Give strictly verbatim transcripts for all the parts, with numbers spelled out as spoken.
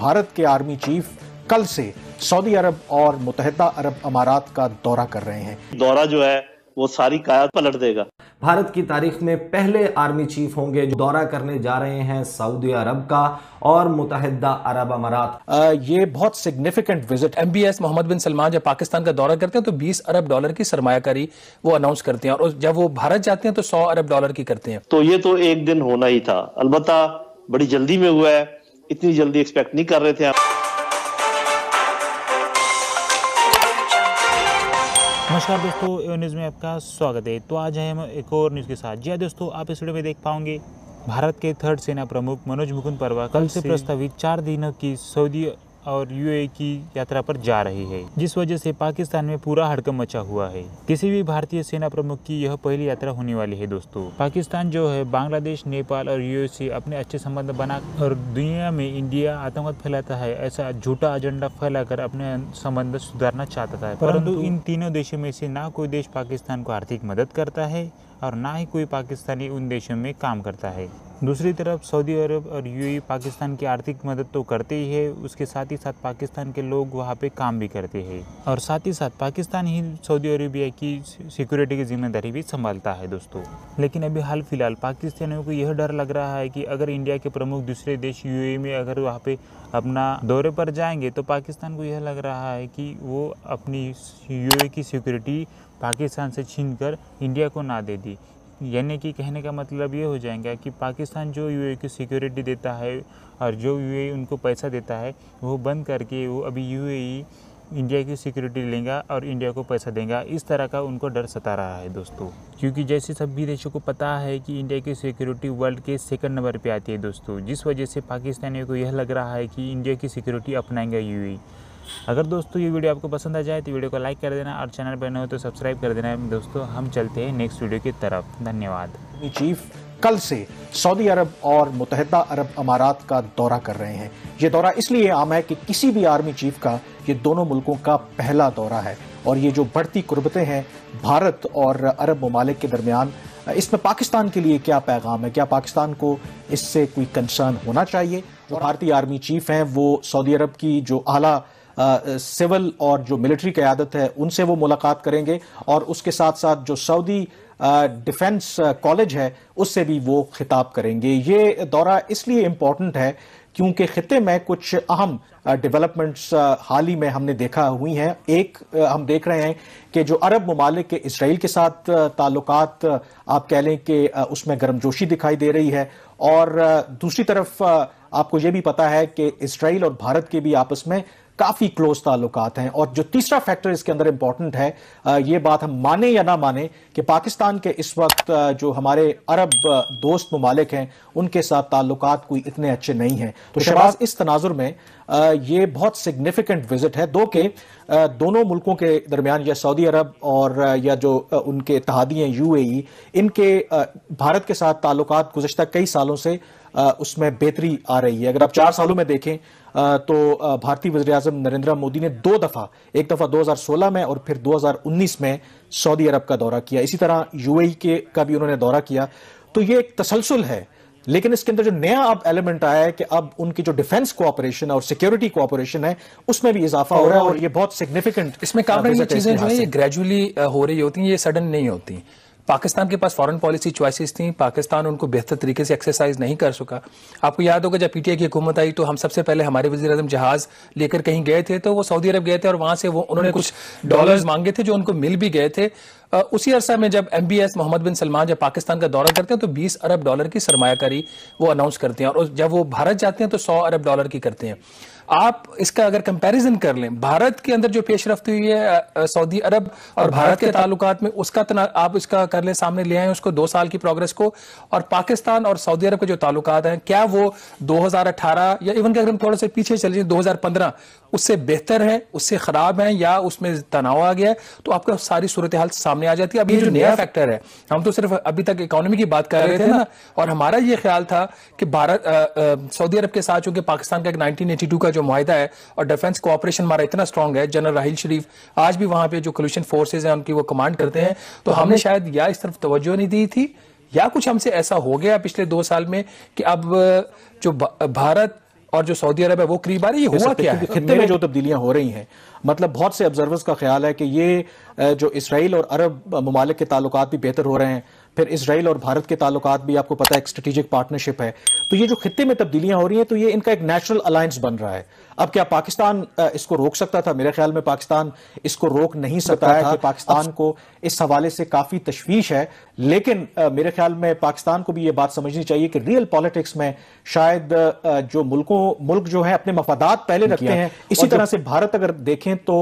भारत के army chief कल से सऊदी अरब और मुत्तहिदा अरब अमारात का दौरा कर रहे हैं। दौरा जो है वो सारी काया पलट देगा। भारत की तारीख में पहले आर्मी चीफ होंगे जो दौरा करने जा रहे हैं सऊदी अरब का और मुत्तहिदा अरब अमारात। ये बहुत significant visit. M B S Mohammed bin Salman जब पाकिस्तान का दौरा करते हैं तो बीस अरब डॉलर की सरमायाकारी वो अनाउंस करते हैं, और जब वो भारत जाते हैं तो सौ अरब डॉलर की करते हैं। तो ये तो एक दिन होना ही था, अलबत्ता बड़ी जल्दी में हुआ है, इतनी जल्दी एक्सपेक्ट नहीं कर रहे थे। नमस्कार दोस्तों, ए न्यूज़ में आपका स्वागत है। तो आज है हम एक और न्यूज़ के साथ। जी हाँ दोस्तों, आप इस वीडियो में देख पाओगे भारत के थर्ड सेना प्रमुख मनोज मुकुंद परवा कल से प्रस्तावित चार दिनों की सऊदी और यूएई की यात्रा पर जा रही है, जिस वजह से पाकिस्तान में पूरा हड़कंप मचा हुआ है। किसी भी भारतीय सेना प्रमुख की यह पहली यात्रा होने वाली है दोस्तों। पाकिस्तान जो है बांग्लादेश, नेपाल और यूएई से अपने अच्छे संबंध बना और दुनिया में इंडिया आतंकवाद फैलाता है ऐसा झूठा एजेंडा फैलाकर अपने संबंध सुधारना चाहता है, परंतु इन तीनों देशों में से ना कोई देश पाकिस्तान को आर्थिक मदद करता है और ना ही कोई पाकिस्तानी उन देशों में काम करता है। दूसरी तरफ सऊदी अरब और यूएई पाकिस्तान की आर्थिक मदद तो करते ही है, उसके साथ ही साथ पाकिस्तान के लोग वहाँ पे काम भी करते हैं और साथ ही साथ पाकिस्तान ही सऊदी अरेबिया की सिक्योरिटी की जिम्मेदारी भी संभालता है दोस्तों। लेकिन अभी हाल फिलहाल पाकिस्तानियों को यह डर लग रहा है कि अगर इंडिया के प्रमुख दूसरे देश यूएई में अगर वहाँ पे अपना दौरे पर जाएंगे तो पाकिस्तान को यह लग रहा है कि वो अपनी यूएई की सिक्योरिटी पाकिस्तान से छीन कर इंडिया को ना दे दी। यानी कि कहने का मतलब ये हो जाएगा कि पाकिस्तान जो यूएई की सिक्योरिटी देता है और जो यूएई उनको पैसा देता है वो बंद करके वो अभी यूएई इंडिया की सिक्योरिटी लेगा और इंडिया को पैसा देगा। इस तरह का उनको डर सता रहा है दोस्तों, क्योंकि जैसे सभी देशों को पता है कि इंडिया की सिक्योरिटी वर्ल्ड के सेकंड नंबर पे आती है दोस्तों, जिस वजह से पाकिस्तानियों को यह लग रहा है कि इंडिया की सिक्योरिटी अपनाएंगे यूएई। अगर दोस्तों ये वीडियो आपको पसंद आ जाए तो वीडियो को लाइक कर देना और चैनल पर नए हो तो सब्सक्राइब कर देना। दोस्तों हम चलते हैं नेक्स्ट वीडियो की तरफ। धन्यवाद। चीफ कल से सऊदी अरब और मुत्तहिदा अरब अमारात का दौरा कर रहे हैं। ये दौरा इसलिए आम है कि किसी भी आर्मी चीफ का ये दोनों मुल्कों का पहला दौरा है, और ये जो बढ़ती कुर्बतें हैं भारत और अरब ममालिक के दरमियान, इसमें पाकिस्तान के लिए क्या पैगाम है? क्या पाकिस्तान को इससे कोई कंसर्न होना चाहिए? और भारतीय आर्मी चीफ हैं वो सऊदी अरब की जो आला सिविल और जो मिलिट्री क़यादत है उनसे वो मुलाकात करेंगे, और उसके साथ साथ जो सऊदी डिफेंस कॉलेज है उससे भी वो खिताब करेंगे। ये दौरा इसलिए इम्पोर्टेंट है क्योंकि खिते में कुछ अहम डेवलपमेंट्स हाल ही में हमने देखा हुई हैं। एक हम देख रहे हैं कि जो अरब ममालिक के इसराइल के साथ ताल्लुकात आप कह लें कि उसमें गर्मजोशी दिखाई दे रही है, और दूसरी तरफ आपको ये भी पता है कि इसराइल और भारत के भी आपस में काफी क्लोज ताल्लुकात हैं। और जो तीसरा फैक्टर इसके अंदर इंपॉर्टेंट है, ये बात हम माने या ना माने कि पाकिस्तान के इस वक्त जो हमारे अरब दोस्त ममालिक हैं उनके साथ ताल्लुकात कोई इतने अच्छे नहीं हैं। तो शहबाज, इस तनाजुर में ये बहुत सिग्निफिकेंट विजिट है दो के दोनों मुल्कों के दरमियान, या सऊदी अरब और या जो उनके इत्तेहादी हैं यूएई, इनके भारत के साथ ताल्लुकात गुज़िश्ता कई सालों से उसमें बेहतरी आ रही है। अगर आप चार सालों में देखें तो भारतीय वज़ीर-ए-आज़म नरेंद्र मोदी ने दो दफा, एक दफा दो हज़ार सोलह में और फिर दो हज़ार उन्नीस में सऊदी अरब का दौरा किया। इसी तरह यूएई के का भी उन्होंने दौरा किया। तो ये एक तसलसल है, लेकिन इसके अंदर जो नया अब एलिमेंट आया है कि अब उनकी जो डिफेंस कोऑपरेशन और सिक्योरिटी कोऑपरेशन है उसमें भी इजाफा हो रहा है, और ये बहुत सिग्निफिकेंट। इसमें काफी चीजें जो है ये ग्रेजुअली हो रही होती हैं, ये सडन नहीं होती। पाकिस्तान के पास फॉरेन पॉलिसी चॉइसेस थी, पाकिस्तान उनको बेहतर तरीके से एक्सरसाइज नहीं कर सका। आपको याद होगा जब पीटीआई की हुकूमत आई तो हम सबसे पहले हमारे वज़ीर-ए-आज़म जहाज लेकर कहीं गए थे तो वो सऊदी अरब गए थे, और वहां से वो उन्होंने कुछ डॉलर्स मांगे थे जो उनको मिल भी गए थे। उसी अरसा में जब M B S Mohammed bin Salman जब पाकिस्तान का दौरा करते हैं तो बीस अरब डॉलर की सरमायाकारी वो अनाउंस करते हैं, और जब वो भारत जाते हैं तो सौ अरब डॉलर की करते हैं। आप इसका अगर कंपैरिजन कर लें, भारत के अंदर जो पेशरफ्त हुई है सऊदी अरब और भारत के ताल्लुकात में, उसका आप इसका कर लें, सामने ले आए उसको दो साल की प्रोग्रेस को, और पाकिस्तान और सऊदी अरब के जो ताल्लुकात हैं क्या वो दो हज़ार अठारह या इवन के अगर हम थोड़ा सा पीछे चले जाए दो हज़ार पंद्रह उससे बेहतर है, उससे खराब है, या उसमें तनाव आ गया है? तो आपको सारी सूरत हाल सामने आ जाती है। अब ये जो नया फैक्टर है, हम तो सिर्फ अभी तक इकोनॉमी की बात कर रहे थे ना, और हमारा ये ख्याल था कि भारत सऊदी अरब के साथ चूंकि पाकिस्तान का एक नाइनटीन एटी टू का जो मुआहिदा है और डिफेंस कोऑपरेशन हमारा इतना स्ट्रांग है, जनरल राहिल शरीफ आज भी वहां पे जो कोलिशन फोर्सेज हैं उनकी वो कमांड करते हैं, तो हमने शायद या इस तरफ तवज्जो नहीं दी थी या कुछ हमसे ऐसा हो गया पिछले दो साल में कि अब जो भारत और जो सऊदी अरब है वो करीब आ रही है, हुआ क्या है? खित्ते में जो तब्दीलियां हो रही हैं, मतलब बहुत से ऑब्जर्वर्स का ख्याल है कि ये जो इसराइल और अरब ममालिक के ताल्लुकात भी बेहतर हो रहे हैं, फिर इसराइल और भारत के ताल्लुकात भी आपको पता है एक स्ट्रेटेजिक पार्टनरशिप है, तो ये जो खित्ते में तब्दीलियां हो रही हैं तो ये इनका एक नेचुरल अलायंस बन रहा है। अब क्या पाकिस्तान इसको रोक सकता था? मेरे ख्याल में पाकिस्तान इसको रोक नहीं सकता है कि पाकिस्तान को इस हवाले से काफी तशवीश है, लेकिन मेरे ख्याल में पाकिस्तान को भी ये बात समझनी चाहिए कि रियल पॉलिटिक्स में शायद जो मुल्कों मुल्क जो है अपने मफादात पहले रखते हैं। इसी तरह से भारत अगर देखें तो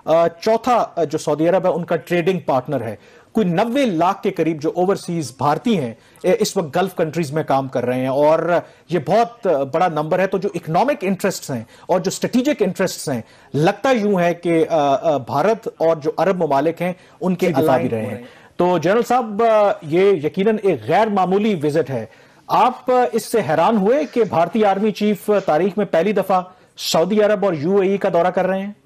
चौथा जो सऊदी अरब है उनका ट्रेडिंग पार्टनर है। कोई नब्बे लाख के करीब जो ओवरसीज भारतीय हैं इस वक्त गल्फ कंट्रीज में काम कर रहे हैं और ये बहुत बड़ा नंबर है। तो जो इकोनॉमिक इंटरेस्ट्स हैं और जो स्ट्रेटेजिक इंटरेस्ट्स हैं, लगता यूं है कि भारत और जो अरब ममालिक हैं उनके दिफा भी रहे हैं। तो जनरल साहब, ये यकीनन एक गैर मामूली विजिट है। आप इससे हैरान हुए कि भारतीय आर्मी चीफ तारीख में पहली दफा सऊदी अरब और यूएई का दौरा कर रहे हैं?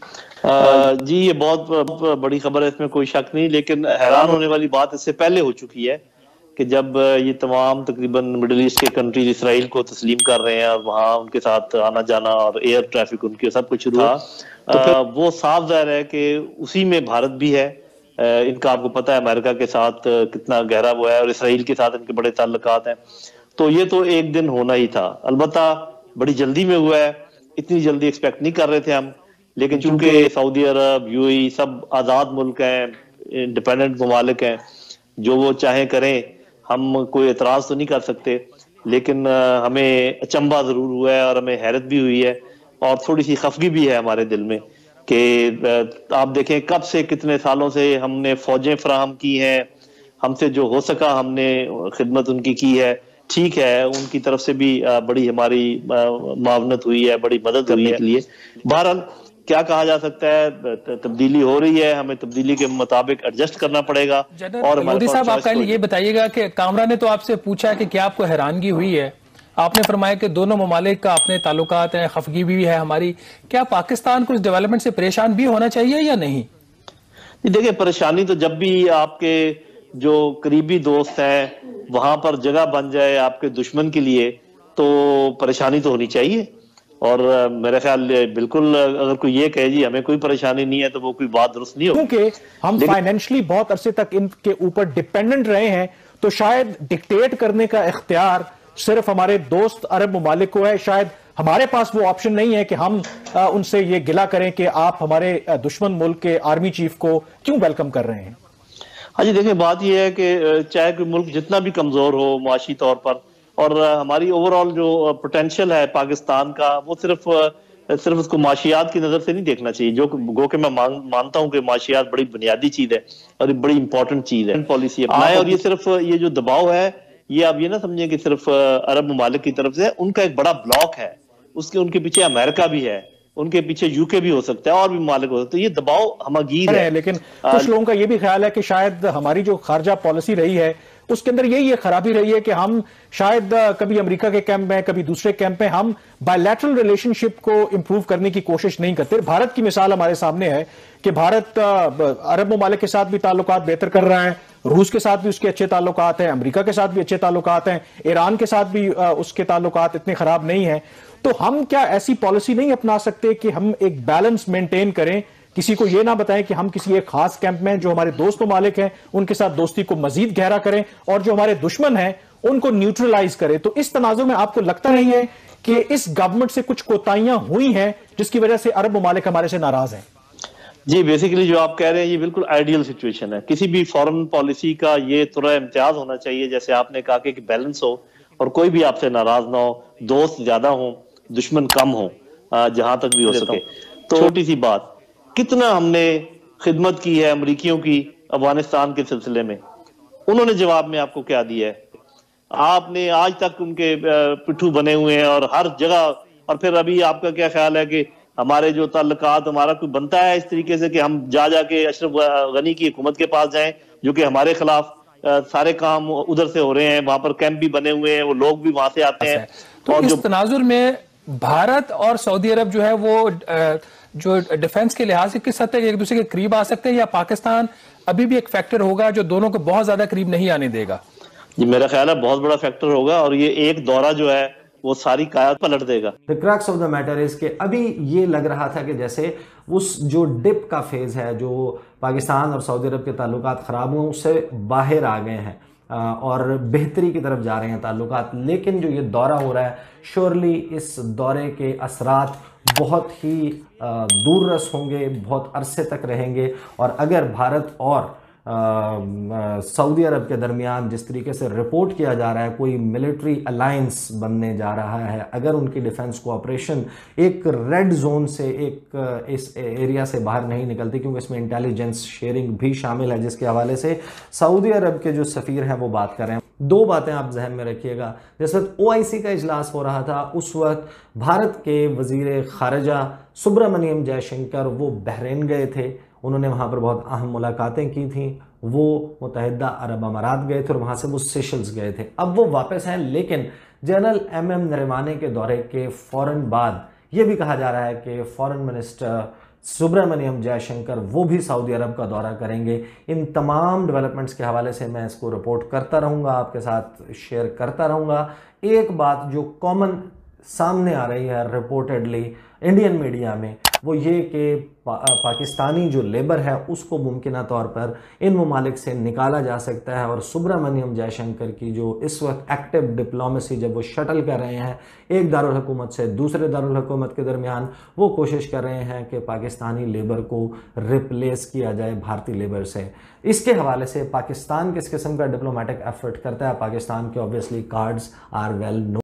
आ, जी ये बहुत बड़ी खबर है, इसमें कोई शक नहीं, लेकिन हैरान होने वाली बात इससे पहले हो चुकी है कि जब ये तमाम तकरीबन मिडिल ईस्ट के कंट्रीज इसराइल को तस्लीम कर रहे हैं और वहां उनके साथ आना जाना और एयर ट्रैफिक उनके सब कुछ शुरू था, तो फिर वो साफ जाहिर है कि उसी में भारत भी है। इनका आपको पता है अमेरिका के साथ कितना गहरा वो है और इसराइल के साथ इनके बड़े ताल्लुकात हैं। तो ये तो एक दिन होना ही था, अलबत्ता बड़ी जल्दी में हुआ है, इतनी जल्दी एक्सपेक्ट नहीं कर रहे थे हम, लेकिन चूंकि सऊदी अरब यूएई सब आज़ाद मुल्क हैं, इंडिपेंडेंट ममालिक हैं, जो वो चाहे करें, हम कोई एतराज़ तो नहीं कर सकते, लेकिन हमें अचंभा ज़रूर हुआ है और हमें हैरत भी हुई है और थोड़ी सी खफगी भी है हमारे दिल में कि आप देखें कब से कितने सालों से हमने फौजें फराहम की हैं, हमसे जो हो सका हमने खिदमत उनकी की है। ठीक है, उनकी तरफ से भी बड़ी हमारी मावनत हुई है, बड़ी मदद करने के लिए। बहरहाल क्या कहा जा सकता है, तब्दीली हो रही है, हमें तब्दीली के मुताबिक एडजस्ट करना पड़ेगा। और मोदी साहब, आप कल ये बताइएगा कि कामरा ने तो आपसे पूछा कि क्या आपको हैरानगी हुई है, आपने फरमाया कि दोनों ममालिक का अपने ताल्लुकात हैं, खफगी भी है हमारी, क्या पाकिस्तान को इस डेवलपमेंट से परेशान भी होना चाहिए या नहीं? देखिए, परेशानी तो जब भी आपके जो करीबी दोस्त हैं वहां पर जगह बन जाए आपके दुश्मन के लिए, तो परेशानी तो होनी चाहिए। और मेरे ख्याल बिल्कुल अगर कोई ये कहे जी हमें कोई परेशानी नहीं है तो वो कोई बात दुरुस्त नहीं हो, क्योंकि हम फाइनेंशियली बहुत अरसे तक इनके ऊपर डिपेंडेंट रहे हैं, तो शायद डिक्टेट करने का इख्तियार सिर्फ हमारे दोस्त अरब ममालिक को है। शायद हमारे पास वो ऑप्शन नहीं है कि हम उनसे ये गिला करें कि आप हमारे दुश्मन मुल्क के आर्मी चीफ को क्यों वेलकम कर रहे हैं। हाँ जी, देखिए बात यह है कि चाहे कोई मुल्क जितना भी कमजोर हो माशी तौर पर, और हमारी ओवरऑल जो पोटेंशियल है पाकिस्तान का, वो सिर्फ सिर्फ उसको माशियात की नजर से नहीं देखना चाहिए, जो गो के मैं मान, मानता हूँ कि माशियात बड़ी बुनियादी चीज है और बड़ी इंपॉर्टेंट चीज है। पॉलिसी अपनाए और ये सिर्फ ये जो दबाव है ये आप ये ना समझे कि सिर्फ अरब ममालिक की तरफ से, उनका एक बड़ा ब्लॉक है, उसके उनके पीछे अमेरिका भी है, उनके पीछे यूके भी हो सकता है और भी ममालिक हो सकते हैं। ये दबाव हमगीर है, लेकिन कुछ लोगों का ये भी ख्याल है कि शायद हमारी जो खारजा पॉलिसी रही है उसके अंदर यही ये खराबी रही है कि हम शायद कभी अमेरिका के कैंप में कभी दूसरे कैंप में हम बायलैटरल रिलेशनशिप को इंप्रूव करने की कोशिश नहीं करते। भारत की मिसाल हमारे सामने है कि भारत अरब ममालिक के साथ भी ताल्लुकात बेहतर कर रहा है, रूस के साथ भी उसके अच्छे ताल्लुकात हैं, अमेरिका के साथ भी अच्छे ताल्लुकात हैं, ईरान के साथ भी उसके ताल्लुकात इतने खराब नहीं है। तो हम क्या ऐसी पॉलिसी नहीं अपना सकते कि हम एक बैलेंस मेंटेन करें, किसी को यह ना बताएं कि हम किसी एक खास कैंप में जो हमारे दोस्त ममालिक हैं उनके साथ दोस्ती को मजीद गहरा करें और जो हमारे दुश्मन हैं उनको न्यूट्रलाइज करें। तो इस तनाजुर में आपको लगता नहीं है कि इस गवर्नमेंट से कुछ कोताहियां हुई हैं जिसकी वजह से अरब ममालिक हमारे से नाराज हैं? जी, बेसिकली जो आप कह रहे हैं ये बिल्कुल आइडियल सिचुएशन है। किसी भी फॉरेन पॉलिसी का ये थोड़ा इम्तियाज होना चाहिए, जैसे आपने कहा कि बैलेंस हो और कोई भी आपसे नाराज ना हो, दोस्त ज्यादा हो दुश्मन कम हो, जहां तक भी हो सके। तो छोटी सी बात, कितना हमने खिदमत की है अमरीकियों की अफगानिस्तान के सिलसिले में, उन्होंने जवाब में आपको क्या दिया है? आपने आज तक उनके पिट्ठू बने हुए हैं और हर जगह। और फिर अभी आपका क्या ख्याल है कि हमारे जो ताल्लुकात हमारा कोई बनता है इस तरीके से कि हम जा जाके अशरफ गनी की हुकूमत के पास जाएं जो कि हमारे खिलाफ सारे काम उधर से हो रहे हैं, वहां पर कैंप भी बने हुए हैं, वो लोग भी वहां से आते हैं। तो और इस तनाजुर में भारत और सऊदी अरब जो है वो जो डिफेंस के लिहाज से किस हद तक एक दूसरे के करीब आ सकते हैं, या पाकिस्तान अभी भी एक फैक्टर होगा जो दोनों को बहुत ज्यादा करीब नहीं आने देगा? जी, मेरा ख्याल है बहुत बड़ा फैक्टर होगा और ये एक दौरा जो है वो सारी कायद पलट देगा। The crux of the matter is कि अभी ये लग रहा था कि जैसे उस जो डिप का फेज है, जो पाकिस्तान और सऊदी अरब के ताल्लुकात खराब हुए उससे बाहर आ गए हैं और बेहतरी की तरफ जा रहे हैं ताल्लुकात। लेकिन जो ये दौरा हो रहा है, श्योरली इस दौरे के असरात बहुत ही दूररस होंगे, बहुत अरसे तक रहेंगे। और अगर भारत और सऊदी अरब के दरमियान जिस तरीके से रिपोर्ट किया जा रहा है कोई मिलिट्री अलायंस बनने जा रहा है, अगर उनकी डिफेंस कोऑपरेशन एक रेड जोन से एक इस एरिया से बाहर नहीं निकलती, क्योंकि इसमें इंटेलिजेंस शेयरिंग भी शामिल है जिसके हवाले से सऊदी अरब के जो सफ़ीर हैं वो बात कर रहे हैं। दो बातें आप जहन में रखिएगा, जिस वक्त ओ आई सी का इजलास हो रहा था उस वक्त भारत के वजीर खारजा सुब्रमण्यम जयशंकर वो बहरीन गए थे, उन्होंने वहाँ पर बहुत अहम मुलाकातें की थी। वो मुत्तहिदा अरब अमारात गए थे और वहाँ से वो सेशल्स गए थे। अब वो वापस हैं, लेकिन जनरल एम एम नरिमाने के दौरे के फ़ौरन बाद ये भी कहा जा रहा है कि फॉरेन मिनिस्टर सुब्रमण्यम जयशंकर वो भी सऊदी अरब का दौरा करेंगे। इन तमाम डेवलपमेंट्स के हवाले से मैं इसको रिपोर्ट करता रहूँगा, आपके साथ शेयर करता रहूँगा। एक बात जो कॉमन सामने आ रही है रिपोर्टेडली इंडियन मीडिया में, वो ये कि पा, पाकिस्तानी जो लेबर है उसको मुमकिन तौर पर इन ममालिक से निकाला जा सकता है। और सुब्रमण्यम जयशंकर की जो इस वक्त एक्टिव डिप्लोमेसी जब वो शटल कर रहे हैं एक दारुल हुकूमत से दूसरे दारुल हुकूमत के दरमियान, वो कोशिश कर रहे हैं कि पाकिस्तानी लेबर को रिप्लेस किया जाए भारतीय लेबर से। इसके हवाले से पाकिस्तान किस किस्म का डिप्लोमेटिक एफर्ट करता है, पाकिस्तान के obviously cards are well no.